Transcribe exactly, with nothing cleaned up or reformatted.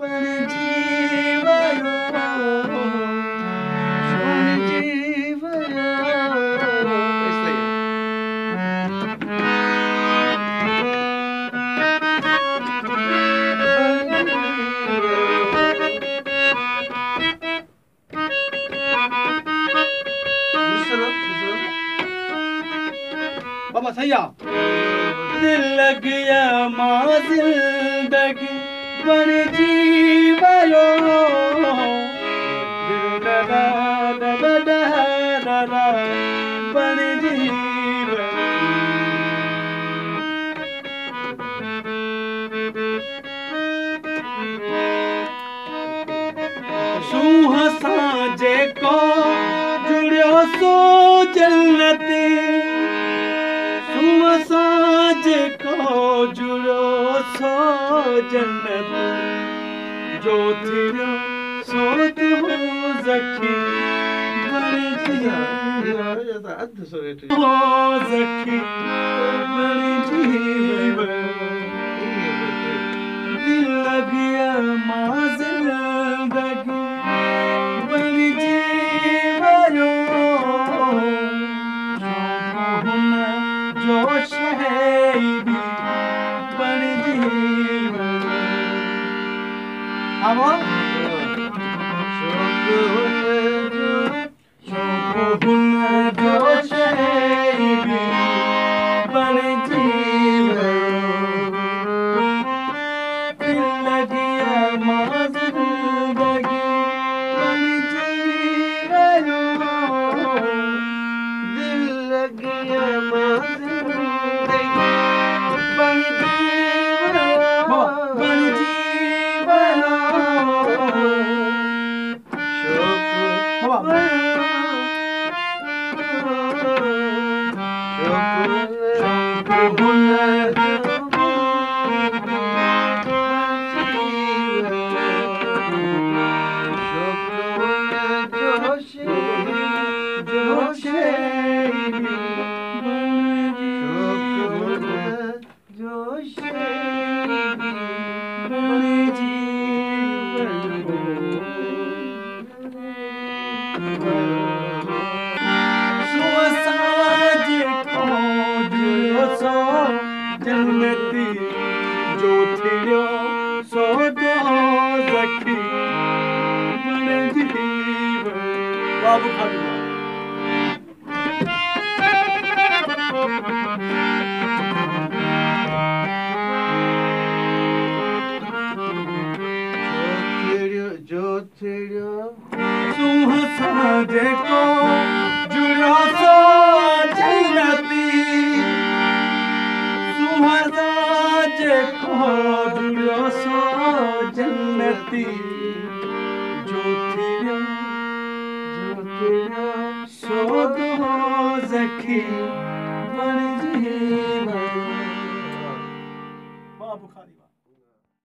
पण जीवयो पण जीवयो ऐसा ही बाबा सही आ दिल लग गया माँ जिंदगी बन जीवयो दिल दा दा दा दा दा दा बन जीवयो सूह सांझे को जुड़ियो सो जन्नती सूह सांझे को जुड़ो सो जन्नत जो थिरो सो तू ज़खी बन जीवयो हो ज़खी बन जीवयो दिल लगिया माँ जिंदगी बन जीवयो जो शहीदी बन जीवयो हम जो शहीदी बन जीवयो दिल लगिया माँ जिंदगी बन जीवयो दिल लगिया माँ जिंदगी बन जीवयो बन जीवयो शौक शौक हुनर जन्नती जो थिरो सो दो ज़खी बन जीवयो बाबू खाली जो थिरो सूह सांझे को जुड़ो सो जन्नती को जुड़ो सो जन्नती जो थिरो जो थिरो सो दो ज़खी